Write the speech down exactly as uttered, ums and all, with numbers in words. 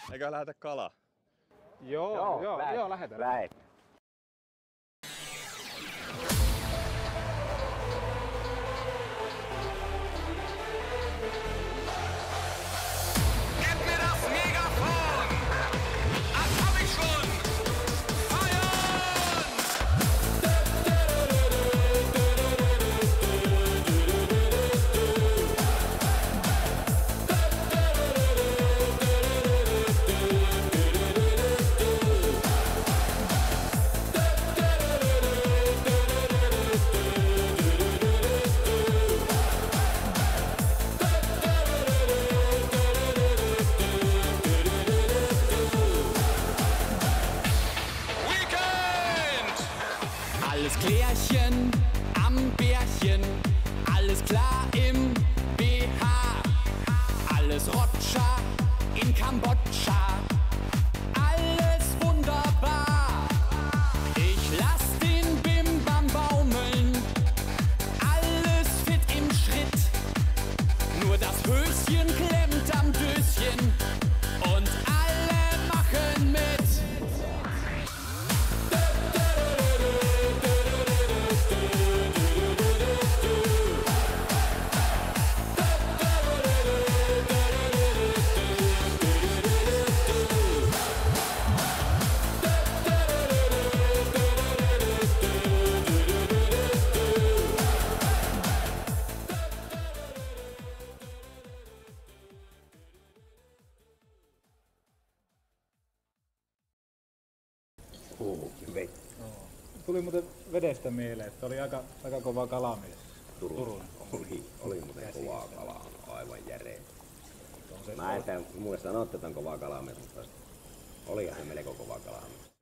Eikö lähetä kalaa? Joo, joo, joo, lähet. joo lähetään. Lähet. Gib mir das Megafon! Das hab ich schon! Feiern! Weekend! Alles Klärchen am Bärchen, alles klar im B H, alles Rotscha in Kambodscha, alles wunderbar. Ich lass den Bimbam baumeln, alles fit im Schritt, nur das Höschen klemmt am Döschen und alle machen mit. Uh, vei. Tuli muuten vedestä mieleen, että oli aika, aika kova kalamies. Turun. Turun. Oli, oli muuten kovaa kalaa, aivan järeä. On se- Mä en mulle sanoa, että on kovaa kalamies, mutta olihan se melko kovaa kalamies.